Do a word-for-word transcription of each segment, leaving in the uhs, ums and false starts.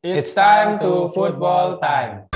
It's time to football time.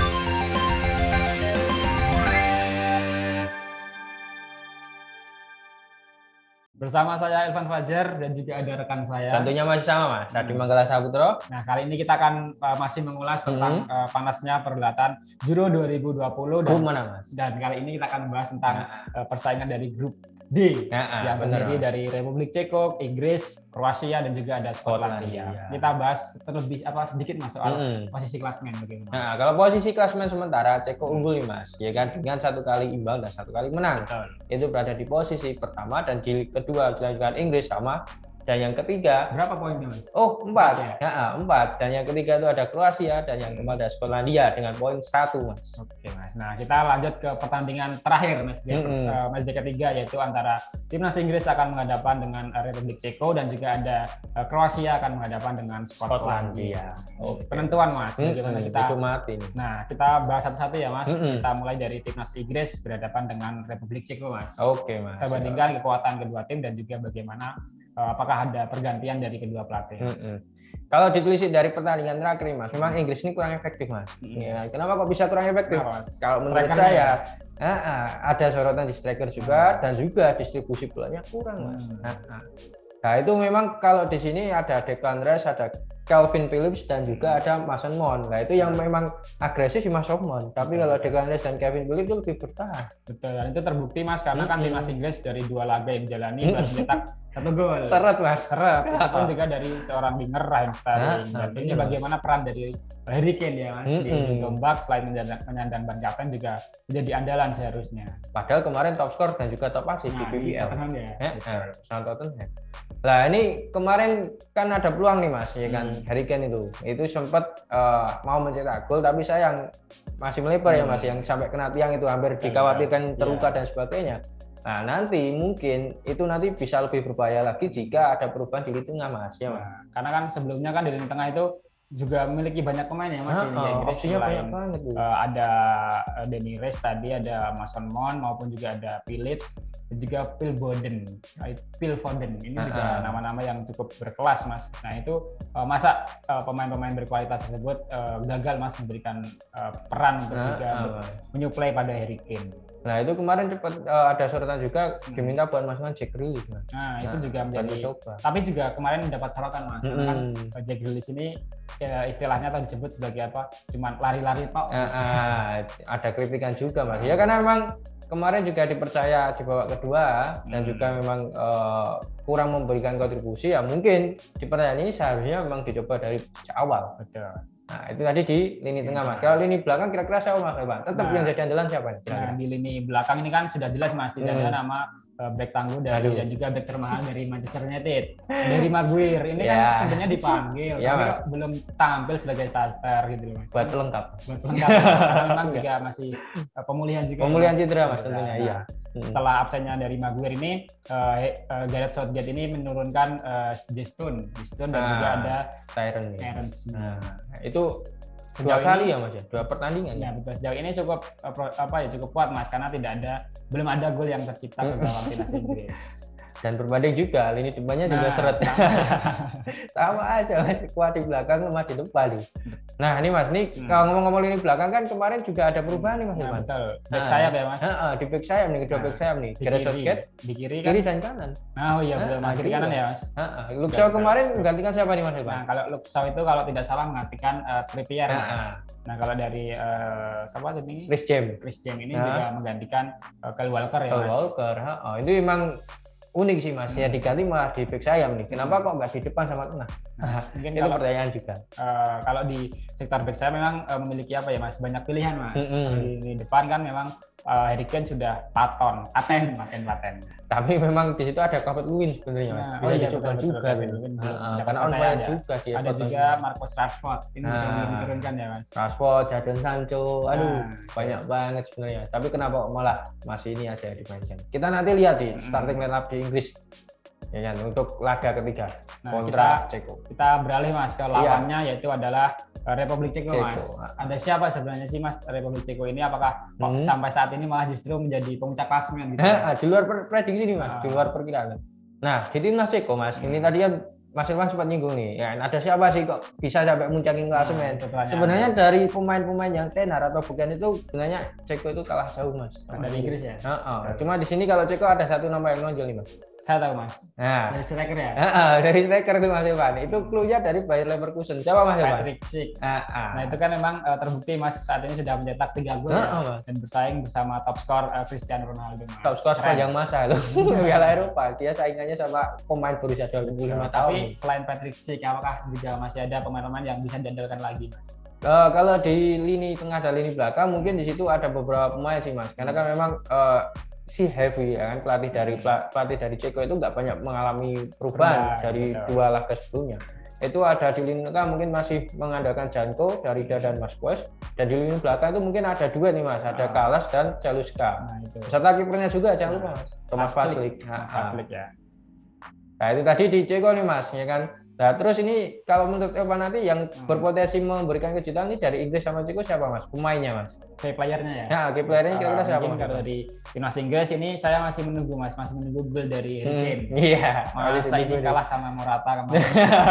Bersama saya Irfan Fajar dan juga ada rekan saya. Tentunya masih sama Mas, Adi Manggala Saputro. Nah, kali ini kita akan uh, masih mengulas tentang hmm. uh, panasnya perhelatan Euro dua ribu dua puluh dan, mana, Mas? dan kali ini kita akan membahas tentang nah. uh, persaingan dari grup D nah, yang terdiri dari Republik Ceko, Inggris, Kroasia dan juga ada Skotlandia. Ya. Kita bahas terlebih apa sedikit Mas soal hmm. posisi klasemen bagaimana. Nah, kalau posisi klasemen sementara Ceko unggul nih Mas, ya kan dengan satu kali imbang dan satu kali menang. Betul. Itu berada di posisi pertama dan di kedua dilanjutkan Inggris sama. Dan yang ketiga berapa poinnya Mas? Oh empat, empat ya? Ya, empat. Dan yang ketiga itu ada Kroasia dan yang keempat ada Skotlandia dengan poin satu Mas. Oke Mas. Nah kita lanjut ke pertandingan terakhir Mas. Mm -hmm. uh, match day ketiga yaitu antara timnas Inggris akan menghadapan dengan Republik Ceko dan juga ada uh, Kroasia akan menghadapan dengan Skotlandia. Oh, penentuan Mas. Mm -hmm. kita. Itu mati. Nah kita bahas satu-satu ya Mas. Mm -hmm. Kita mulai dari timnas Inggris berhadapan dengan Republik Ceko Mas. Oke Mas. Kita bandingkan kekuatan kedua tim dan juga bagaimana apakah ada pergantian dari kedua pelatih? Mm-hmm. Kalau ditelisik dari pertandingan terakhir Mas, memang Inggris ini kurang efektif Mas. Mm-hmm. Ya, kenapa kok bisa kurang efektif? Nah, kalau menurut saya, ya. uh, ada sorotan di striker juga mm-hmm. dan juga distribusi bolanya kurang Mas. Mm-hmm. Nah, nah itu memang kalau di sini ada Declan Rice, ada Calvin Phillips dan juga ada Mason Mount. Nah itu yang memang agresif Mas Mount. Tapi kalau Declan Rice dan Calvin Phillips itu lebih bertahan. Betul. Dan itu terbukti Mas karena mm-hmm. kan timnas Inggris dari dua laga yang dijalani mm-hmm. baru mencetak satu gol. Seret Mas. Seret. Itu pun juga dari seorang winger Raheem Sterling. Dan ini bagaimana peran dari Harry Kane ya Mas mm-hmm. di Tombak selain menyandang ban kapten juga menjadi andalan seharusnya. Padahal kemarin top skor dan juga top assist nah, di B B L. Ya. Eh, Tottenham. Nah ini kemarin kan ada peluang nih Mas, ya kan hmm. Harry Kane itu, itu sempat uh, mau mencetak gol tapi sayang masih melebar hmm. ya Mas, yang sampai kena tiang itu hampir dikhawatirkan terluka yeah. dan sebagainya. Nah nanti mungkin itu nanti bisa lebih berbahaya lagi jika ada perubahan di lini tengah Mas ya Mas. Nah, karena kan sebelumnya kan di lini tengah itu juga memiliki banyak pemain ya Mas nah, di Liga Inggris selain uh, ada uh, Danny Reyes tadi, ada Mason Mount maupun juga ada Phillips dan juga Phil Foden. Uh, Phil Foden ini uh -huh. juga nama-nama yang cukup berkelas Mas. Nah itu uh, masa pemain-pemain uh, berkualitas tersebut uh, gagal Mas memberikan uh, peran untuk uh -huh. juga uh -huh. menyuplai pada Harry Kane. Nah itu kemarin cepat uh, ada sorotan juga diminta buat masukkan Jack Grealish Mas. Nah itu nah, juga menjadi coba. Tapi juga kemarin mendapat sorotan Mas. Mm-hmm. Karena kan Jack Grealish ini ya, istilahnya atau disebut sebagai apa? Cuman lari-lari tok. Uh, uh, ada kritikan juga Mas. Ya karena memang kemarin juga dipercaya di babak kedua hmm. dan juga memang uh, kurang memberikan kontribusi ya mungkin di pertandingan ini seharusnya memang dicoba dari awal. Betul. Nah itu tadi di lini tengah Mas. Kalau lini belakang kira-kira siapa Mas Evan? Tetap nah, yang jadi andalan siapa? Nah, di lini belakang ini kan sudah jelas Mas, tidak hmm. ada nama uh, back tangguh dari Aduh. dan juga back termahal dari Manchester United. Dari Maguire ini yeah. kan sebenarnya dipanggil, yeah, tapi mas. belum tampil sebagai starter gitu Mas. Buat pelengkap. Buat pelengkap. Memang juga masih uh, pemulihan juga. Pemulihan cedera Mas tentunya. Iya. Hmm. Setelah absennya dari Maguire ini, uh, uh, Gareth Southgate ini menurunkan uh, Stone, Stone dan nah, juga ada Tyron. Nah, itu dua kali ya Mas ya, dua pertandingan. Ya betul. Sejauh ini cukup apa ya cukup kuat Mas karena tidak ada belum ada gol yang tercipta ke gawang timnas Inggris. Dan berbanding juga lini depannya nah, juga seret. Sama aja Mas, kuat di belakang lemah di depan nih. Nah ini Mas, nih hmm. kalau ngomong-ngomong lini belakang kan kemarin juga ada perubahan nih Mas. Nah, betul. Back nah, sayap ya Mas. Nah, di back sayap nih, kedua nah, back sayap nih. Gareth Southgate di kiri, kan? Kiri kan? dan kanan. Nah, oh iya betul. Nah, kiri kanan ya Mas. Heeh. Luke Shaw kemarin menggantikan siapa nih Mas? Nah kalau Luke Shaw itu kalau tidak salah menggantikan uh, Trippier. Nah, Mas. Nah kalau dari uh, siapa tadi? Chris James. Chris James ini nah. juga menggantikan uh, Kyle Walker ya Kyle Mas. Walker. Oh, itu memang unik sih Mas, ya diganti malah di back sayap nih. Kenapa kok nggak di depan sama tengah? Nah, mungkin itu kalau, pertanyaan juga. Uh, kalau di sektor back sayap memang uh, memiliki apa ya Mas? Banyak pilihan Mas. Mm-hmm. di, di depan kan memang uh, Harry Kane sudah paton, paten, paten, paten. Tapi memang di situ ada Calvert Lewin sebenarnya Mas. Nah, bisa oh iya, dicoba betul, juga. betul, betul, betul, uh, karena on fire juga dia. Ada juga Marcus Rashford ini nah, yang diturunkan ya Mas. Rashford, Jadon Sancho, aduh nah, banyak ya. banget sebenarnya. Tapi kenapa malah masih ini aja dimainkan? Kita nanti lihat di hmm. starting lineup di Inggris. Ya kan untuk laga ketiga nah, kontra kita, Ceko. Kita beralih Mas ke lawannya iya. yaitu adalah Republik Ceko, Ceko Mas. Ada siapa sebenarnya sih Mas Republik Ceko ini? Apakah hmm. sampai saat ini malah justru menjadi pemuncak klasemen gitu? Di luar prediksi nih Mas, nah. di luar perkiraan. Nah, di timnas Ceko Mas, hmm. ini tadi kan Mas Irwan sempat nyinggung nih, ya ada siapa sih kok bisa sampai muncakin klasemen? Nah, sebenarnya dari pemain-pemain yang tenar atau bukan itu sebenarnya Ceko itu kalah jauh Mas. Dari Inggris ya. Uh -uh. Cuma di sini kalau Ceko ada satu nama yang nonjol nih Mas. Saya tahu Mas. Nah, dari striker ya. Uh -uh, dari striker itu Mas Irwan. Itu clue-nya dari Bayer Leverkusen. Siapa Mas Irwan? Patrick Schick. Uh -uh. Nah itu kan memang uh, terbukti Mas saat ini sudah mencetak tiga gol uh -uh, ya, dan bersaing bersama top skor uh, Cristiano Ronaldo. Mas. Top skor sepanjang masa loh. Piala Eropa. Dia saingannya sama pemain berusia dua puluh lima tahun. Tapi selain Patrick Schick, apakah juga masih ada pemain-pemain yang bisa diandalkan lagi, Mas? Uh, kalau di lini tengah dan lini belakang mungkin di situ ada beberapa pemain sih Mas. Karena kan memang uh, si Heavy ya kan pelatih dari pelatih dari Ceko itu nggak banyak mengalami perubahan ya, dari betul. dua laga sebelumnya. Itu ada di lini tengah mungkin masih mengandalkan Janko, Darida dan Masquez, dan di lini belakang itu mungkin ada dua nih Mas, ada ah. Kalas dan Jaluska. Nah, itu. Serta kipernya juga jangan lupa Mas, Thomas Vaslik. Nah, Vaslik ya. Nah itu tadi di Ceko nih Mas, ya kan. Nah terus ini kalau menurut Evan nanti yang hmm. berpotensi memberikan kejutan ini dari Inggris sama Ceko siapa Mas? Pemainnya Mas? Key playernya ya? Nah key playernya kira-kira siapa? Mungkin kalau dari timnas Inggris ini saya masih menunggu Mas, masih menunggu gol dari Harry Kane. Hmm, iya. Masa ini kalah sama Morata kemarin.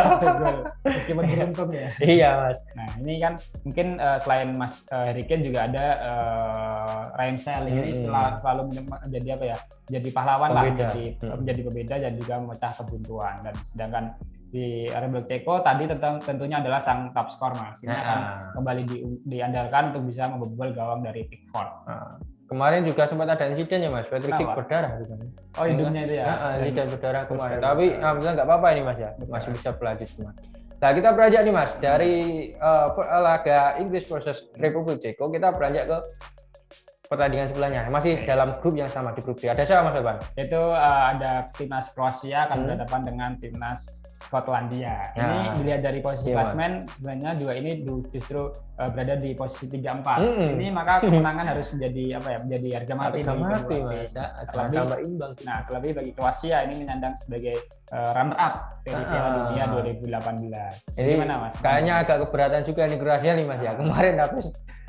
Meskipun beruntung ya. Iya Mas. Nah ini kan mungkin uh, selain Mas uh, Harry Kane juga ada uh, Raheem Sterling hmm. ini selalu, selalu menjadi apa ya? Jadi pahlawan pembeda. lah, menjadi, hmm. menjadi pembeda dan juga memecah kebuntuan. Dan sedangkan di Republik Ceko tadi tentang tentunya adalah sang top skor Mas. Ini nah. akan kembali di, diandalkan untuk bisa membobol gawang dari Pickford. Nah. Kemarin juga sempat ada insiden ya Mas, Patrick Schick berdarah bukan? Oh hidungnya itu ya? Nah, insiden berdarah kemarin. Tapi alhamdulillah nggak apa-apa ini Mas ya, masih bisa berlanjut semua. Nah kita beranjak nih Mas dari uh, laga Inggris versus Republik Ceko, kita beranjak ke pertandingan sebelahnya masih okay. dalam grup yang sama di grup D. Ada siapa Mas Evan? Itu uh, ada timnas Kroasia akan hmm. berhadapan dengan timnas Skotlandia. Ini nah, dilihat dari posisi iya, klasmen sebenarnya juga ini justru uh, berada di posisi tiga empat. Mm-hmm. Ini maka kemenangan harus menjadi apa ya? Menjadi harga mati harga mati Mas. Terlebih imbang. Nah, terlebih bagi Kroasia ini menyandang sebagai uh, runner up dari Piala uh, Dunia dua ribu delapan belas. Jadi gimana Mas? Kayaknya agak keberatan juga nih Kroasia nih Mas ya. Kemarin habis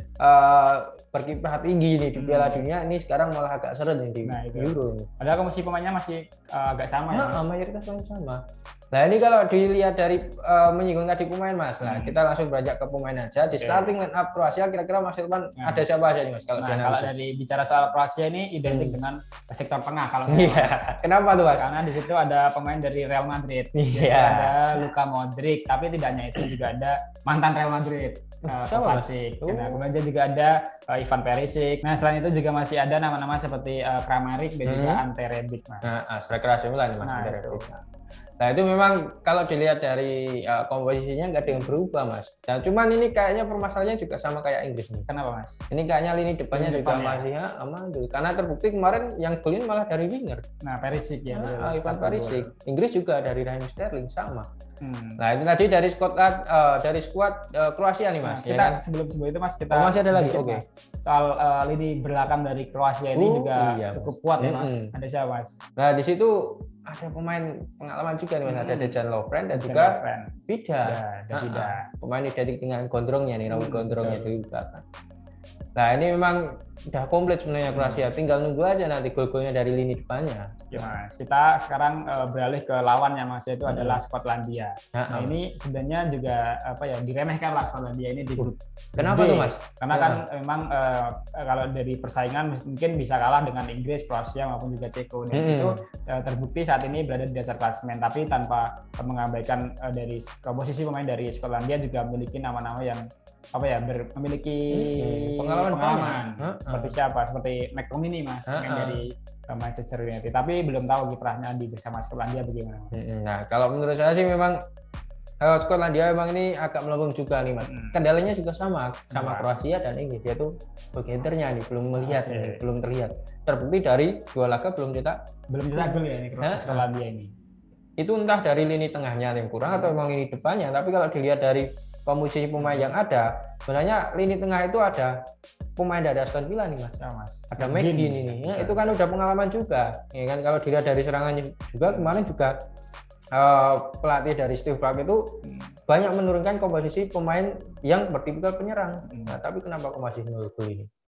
Uh, berkiprah tinggi nih di Piala hmm. Dunia, ini sekarang malah agak seret nih di nah, Euro ini. Padahal komposisi pemainnya masih uh, agak sama nah, ya. Mayoritas pemain sama. Nah ini kalau dilihat dari uh, menyinggung tadi pemain Mas, nah hmm. kita langsung beranjak ke pemain aja. Di okay. starting line up Kroasia kira-kira Mas Irwan nah. ada siapa aja nih Mas? Kalau, nah, kalau dari bicara soal Kroasia ini identik hmm. dengan sektor tengah kalau yeah. Kenapa tuh Mas? Karena di situ ada pemain dari Real Madrid, yeah. ada Luka Modric, tapi tidak hanya itu juga ada mantan Real Madrid. Uh, Kovacic. Uh. Nah, kemudian juga ada uh, Ivan Perisic. Nah, selain itu juga masih ada nama-nama seperti uh, Kramaric dan hmm. juga Ante Rebic, Mas. Nah, striker A C Milan Mas. Nah, Ante Rebic. Nah, itu memang kalau dilihat dari uh, komposisinya nggak ada yang berubah, Mas. Nah, cuman ini kayaknya permasalahannya juga sama kayak Inggris nih. Kenapa, Mas? Ini kayaknya lini depannya lini juga depan, masih ya aman. Karena terbukti kemarin yang golin malah dari winger. Nah, Perisic ya. Nah, Ivan Perisic. Inggris juga dari Raheem Sterling sama. Hmm. Nah, itu tadi dari squad uh, dari squad uh, Kroasia nih, Mas. Nah, kita ya kan? sebelum sebelum itu Mas, kita oh, masih ada lagi. Oke. Okay. Soal uh, lini belakang dari Kroasia ini uh, juga iya, cukup kuat ya, Mas. Hmm. Ada siapa, Mas? Nah, di situ ada pemain pengalaman juga nih Mas, hmm. ada Dejan Lovren dan Dejan juga Vida. Ya, ada Vida. Nah, pemain identik dengan gondrongnya nih, nomor hmm, gondrongnya di belakang. Nah, ini memang udah komplit sebenarnya Kroasia, hmm. tinggal nunggu aja nanti gol-golnya dari lini depannya. Ya, Mas. Kita sekarang uh, beralih ke lawan yang Mas itu hmm. adalah Skotlandia. Nah, nah, ini sebenarnya juga apa ya, diremehkan lah Skotlandia ini di grup. Kenapa D. tuh, Mas? Karena kan hmm. memang uh, kalau dari persaingan mungkin bisa kalah dengan Inggris, Kroasia maupun juga Ceko. Dan hmm. itu uh, terbukti saat ini berada di dasar klasemen, tapi tanpa uh, mengabaikan uh, dari posisi pemain dari Skotlandia juga memiliki nama-nama yang apa ya, ber, memiliki hmm. pengalaman, pengalaman. Huh? seperti huh? siapa? Seperti McTominay, Mas, huh? yang dari uh, Manchester United. Tapi belum tahu kiprahnya di bersama Skotlandia bagaimana. Hmm. Nah, kalau menurut saya sih memang uh, Skotlandia memang ini agak melempem juga nih, Mas. Hmm. Kendalanya juga sama sama nah. Kroasia dan Inggris, yaitu backhander-nya nih belum melihat, okay. nih, belum terlihat. Terbukti dari dua laga belum cetak belum cetak gol ya ini Skotlandia ini. Itu entah dari lini tengahnya yang kurang hmm. atau memang lini depannya. Tapi kalau dilihat dari komposisi pemain yang ada, sebenarnya lini tengah itu ada pemain dari Aston Villa nih Mas. Ya, Mas. Ada McGinn ini, ya, itu kan udah pengalaman juga. Ya kan kalau dilihat dari serangannya juga kemarin juga uh, pelatih dari Steve Clarke itu hmm. banyak menurunkan komposisi pemain yang bertipikal penyerang. Hmm. Nah, tapi kenapa kok masih nol gol ini?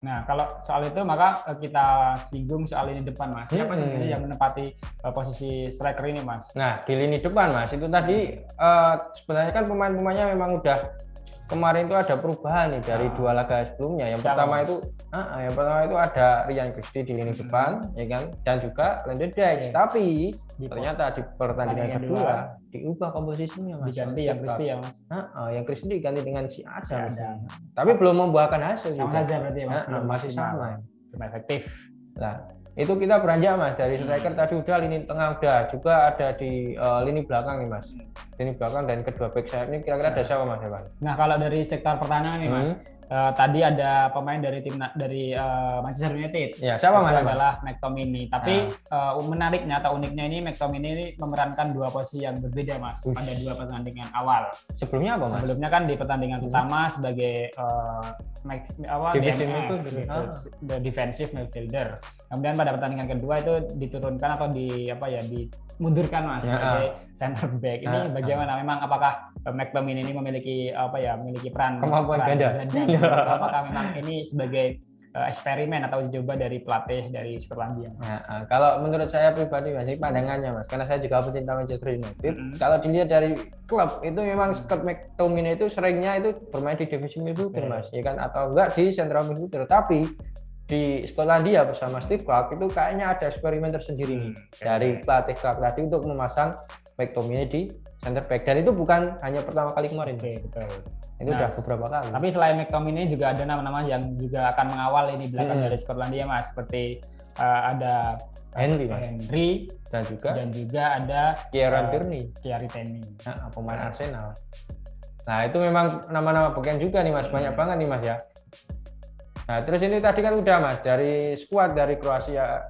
Nah, kalau soal itu maka kita singgung soal lini depan, Mas. Siapa hmm. sebenarnya yang menempati uh, posisi striker ini, Mas? Nah, di lini depan, Mas, itu tadi uh, sebenarnya kan pemain-pemainnya memang udah kemarin itu ada perubahan nih dari ah. dua laga sebelumnya. Yang Siapa, pertama mas? itu uh, yang pertama itu ada Ryan Christie di lini hmm. depan, ya kan? Dan juga Landon Dijk. Yes. Tapi di ternyata di pertandingan kedua diubah komposisinya, Mas. Diganti yang Christie ya, Mas. Uh, uh, yang Christie diganti dengan si Asa. Ya, tapi belum membuahkan hasil. Sama saja berarti, Mas. Uh, masih sama. Belum efektif. Nah, itu kita beranjak, Mas, dari striker hmm. tadi udah, lini tengah udah, juga ada di uh, lini belakang nih, Mas. Lini belakang dan kedua back sayap ini kira-kira ada siapa, Mas Evan? Nah, kalau dari sektor pertahanan nih, Mas, hmm. uh, tadi ada pemain dari tim dari uh, Manchester United. Ya, siapa, Mas? Adalah McTominay. Tapi nah. uh, menariknya atau uniknya ini McTominay ini memerankan dua posisi yang berbeda, Mas, Ush. pada dua pertandingan awal. Sebelumnya apa, Mas? Sebelumnya kan di pertandingan hmm. pertama sebagai uh, awal D M F, itu the defensive midfielder. Kemudian pada pertandingan kedua itu diturunkan atau di apa ya dimundurkan, Mas, ya, sebagai uh. center back. Ini uh, bagaimana? Uh. Memang apakah McTominay ini memiliki apa ya memiliki peran kemampuan ganda? Apakah memang ini sebagai uh, eksperimen atau coba dari pelatih dari Skotlandia? Nah, uh, kalau menurut saya pribadi, Mas, ini pandangannya, Mas, karena saya juga pecinta Manchester United. Mm-hmm. Kalau dilihat dari klub itu memang Scott McTominay itu seringnya itu bermain di divisi midfielder, Mas, ya kan, atau enggak di central midfielder. Tapi di Skotlandia bersama Steve Clarke itu kayaknya ada eksperimen tersendiri nih hmm, dari pelatih Clarke tadi untuk memasang McTominay di center back, dan itu bukan hanya pertama kali kemarin. Oke, betul. Itu nah, udah beberapa kali. Tapi selain McTominay juga ada nama-nama yang juga akan mengawal ini belakang hmm. dari Skotlandia, Mas, seperti uh, ada Henry, uh, Henry dan juga dan juga ada Kieran Tierney, Kieran Tierney, nah, pemain Arsenal. Nah, itu memang nama-nama bagian juga nih, Mas, banyak hmm. banget nih, Mas, ya. Nah, terus ini tadi kan udah, Mas, dari skuad dari Kroasia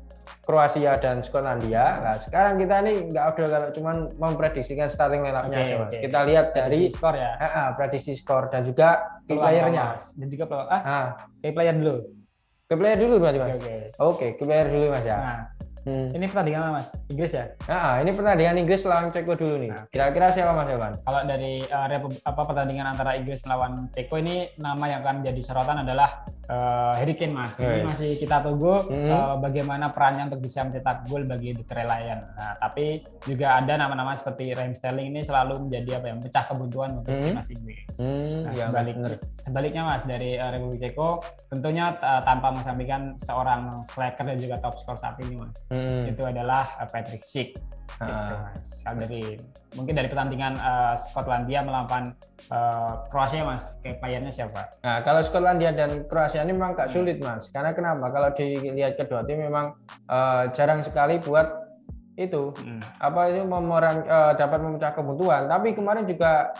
Kroasia dan Skotlandia. Nah, sekarang kita nih nggak udah kalau cuman memprediksikan starting line-up-nya, okay, Mas. Okay. Kita lihat dari skor ya. Uh, uh, prediksi skor dan juga key player-nya. Dan juga ah, ah. key player dulu. Key player dulu, Mas. Oke, okay, okay. okay, key player dulu, Mas, ya. Nah, hmm. ini pertandingan Mas? Inggris ya? Nah, ini pertandingan Inggris lawan Ceko dulu nih. Nah, kira-kira siapa, Mas Evan? Kalau dari uh, apa pertandingan antara Inggris melawan Ceko ini, nama yang akan jadi sorotan adalah uh, Harry Kane, Mas. Yes. Ini masih kita tunggu hmm. uh, bagaimana perannya untuk bisa mencetak gol bagi The Three Lions. Nah, tapi juga ada nama-nama seperti Raheem Sterling ini selalu menjadi apa ya, memecah kebuntuan untuk hmm. timnas Inggris. Hmm, nah, ya, sebaliknya, sebaliknya, Mas, dari uh, Republik Ceko tentunya uh, tanpa mengesampingkan seorang striker dan juga top skor saat ini, Mas. Hmm. Itu adalah uh, Patrick Schick. Gitu, Mas. Dari mungkin dari pertandingan uh, Skotlandia melawan uh, Kroasia, Mas, kayak playernya siapa? Nah, kalau Skotlandia dan Kroasia ini memang gak sulit, Mas. Karena kenapa? Kalau dilihat kedua tim memang uh, jarang sekali buat itu hmm. apa itu memerang, uh, dapat memecah kebutuhan. Tapi kemarin juga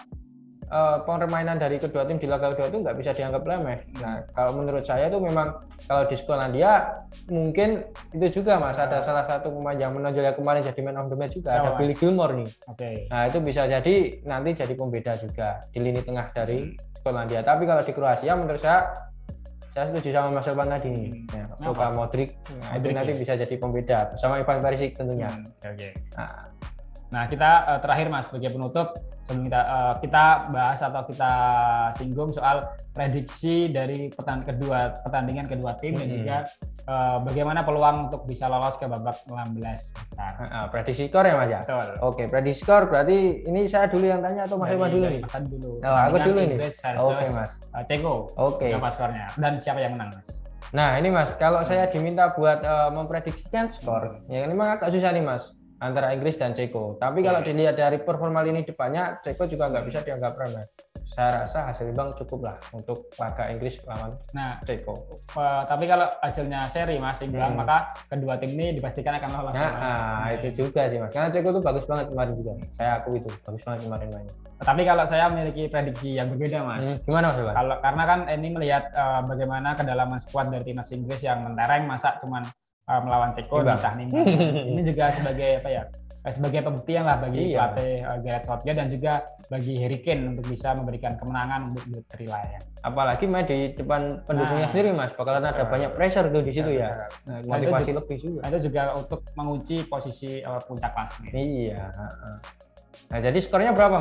uh, permainan dari kedua tim di laga kedua itu nggak bisa dianggap remeh. Nah, kalau menurut saya itu memang kalau di Skotlandia mungkin itu juga, Mas, ada salah satu pemain yang menonjol yang kemarin jadi man of the match juga, so, ada Mas. Billy Gilmore nih. Oke. Okay. Nah, itu bisa jadi nanti jadi pembeda juga di lini tengah dari Skotlandia. Tapi kalau di Kroasia menurut saya saya setuju sama Mas Evan tadi nih. Hmm. Ya, Luka Modric, nah, itu nanti ya? Bisa jadi pembeda bersama Ivan Perisic tentunya. Hmm. Oke. Okay. Nah. nah, kita uh, terakhir, Mas, sebagai penutup sebelum kita uh, kita bahas atau kita singgung soal prediksi dari pertandingan kedua pertandingan kedua tim hmm. dan juga uh, bagaimana peluang untuk bisa lolos ke babak enam belas besar. Uh, prediksi skor ya, Mas, ya? Betul. Oke, prediksi skor berarti ini saya dulu yang tanya atau Mas Evan dulu nih? Mas dulu. Oh, aku dulu nih. Oke, Mas. Uh, Ceko. Oke. Berapa skornya? Dan siapa yang menang, Mas? Nah, ini, Mas, kalau saya diminta buat uh, memprediksikan skor, hmm. ya ini memang agak susah nih, Mas, antara Inggris dan Ceko. Tapi okay. kalau dilihat dari performa lini depannya, Ceko juga nggak bisa dianggap remeh. Saya rasa hasil imbang cukup lah untuk laga Inggris lawan nah, Ceko. Uh, tapi kalau hasilnya seri, Mas, imbang, hmm. maka kedua tim ini dipastikan akan lolos. Nah, nah, itu juga sih, Mas. Karena Ceko itu bagus banget kemarin juga. Saya akui itu bagus banget kemarin mainnya. Tapi kalau saya memiliki prediksi yang berbeda, Mas. Hmm, gimana, Mas? Kalau karena kan ini melihat uh, bagaimana kedalaman skuad dari timnas Inggris yang mentereng, masa cuman uh, melawan Ceko bisa nih. Ini juga sebagai apa ya? sebagai pembuktian lah bagi iya. pelatih uh, Gareth Southgate dan juga bagi Harry Kane untuk bisa memberikan kemenangan untuk The Three Lions. Apalagi main di depan pendukungnya nah, sendiri, Mas, bakalan ada uh, banyak pressure tuh di situ ya. Nah, motivasi itu, lebih juga. Itu juga untuk mengunci posisi uh, puncak kelas. Iya. Uh, uh. Nah, jadi skornya berapa, Mas?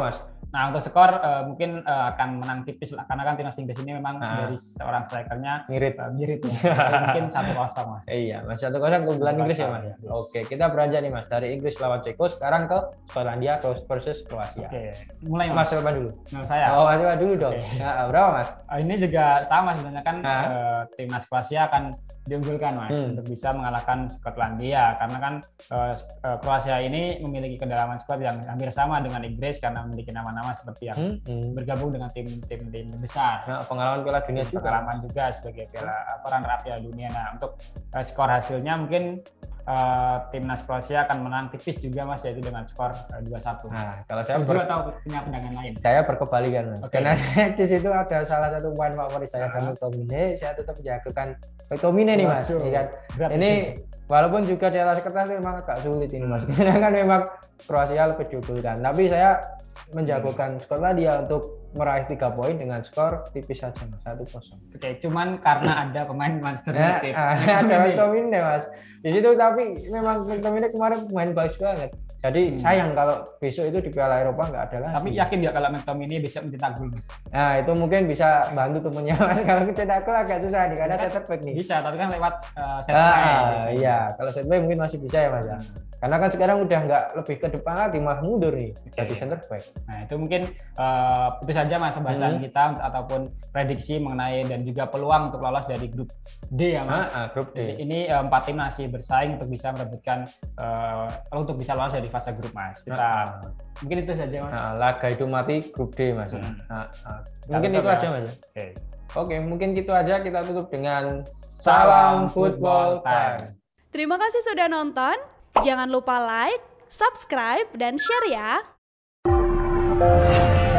Nah untuk skor uh, mungkin uh, akan menang tipis lah karena kan timnas Inggris ini memang nah. dari seorang strikernya mirip, uh, mirip ya. Mungkin satu kosong mas. Iya, mas satu kosong keunggulan Inggris ya mas. Yes. Oke, kita beranjak nih mas dari Inggris lawan Ceko sekarang ke Skotlandia versus Kroasia. Oke, mulai mas. Mas siapa dulu? Nah, saya. Oh, coba dulu dong. Okay. Nah, berapa mas? Uh, ini juga sama sebenarnya kan uh, timnas Kroasia akan diunggulkan mas hmm. untuk bisa mengalahkan Skotlandia karena kan uh, Kroasia ini memiliki kedalaman skuad yang hampir sama dengan Inggris karena memiliki nama-nama seperti yang hmm. Hmm. bergabung dengan tim-tim tim besar. Nah, pengalaman Piala Dunia juga. Pengalaman juga sebagai Piala runner-up Piala Dunia. Nah, untuk uh, skor hasilnya mungkin uh, timnas Kroasia akan menang tipis juga mas, yaitu dengan skor uh, dua satu. Nah, kalau saya ber... tahu punya pandangan lain. Saya berkebalikan mas. Okay. Karena di situ ada salah satu pemain favorit saya dan McTominay, saya tetap menjagokan McTominay nih mas. Ya, kan? Ini walaupun juga di atas kertas memang agak sulit ini mas. Karena kan memang Kroasia lebih diunggulkan. Tapi saya menjagokan Skotlandia untuk meraih tiga poin dengan skor tipis saja mas, satu kosong. Oke, cuman karena ada pemain Manchester United. Nah, ada McTominay mas. Di situ tapi memang McTominay kemarin pemain bagus banget. Jadi hmm. sayang kalau besok itu di Piala Eropa nggak ada lagi. Tapi yakin nggak kalau McTominay bisa mencetak gol mas? Nah itu mungkin bisa bantu temennya mas. Kalau mencetak gol agak susah nih karena center back nih. Bisa, tapi kan lewat uh, center back. Ah, iya, kalau center back mungkin masih bisa ya mas. Hmm. Karena kan sekarang udah nggak lebih ke depan lagi, malah mundur nih okay. jadi center back. Nah itu mungkin uh, itu saja mas pembahasan hmm. kita ataupun prediksi mengenai dan juga peluang untuk lolos dari grup D ya mas. Ah, ah, grup D. Jadi, ini uh, empat tim masih bersaing untuk bisa merebutkan uh, untuk bisa lolos dari fase grup mas. Kita ah. mungkin itu saja mas. Nah, laga itu mati grup D mas. Hmm. Nah, ah. Mungkin itu aja mas. Oke. Okay. Oke, mungkin gitu aja, kita tutup dengan salam football time. Terima kasih sudah nonton. Jangan lupa like, subscribe, dan share ya.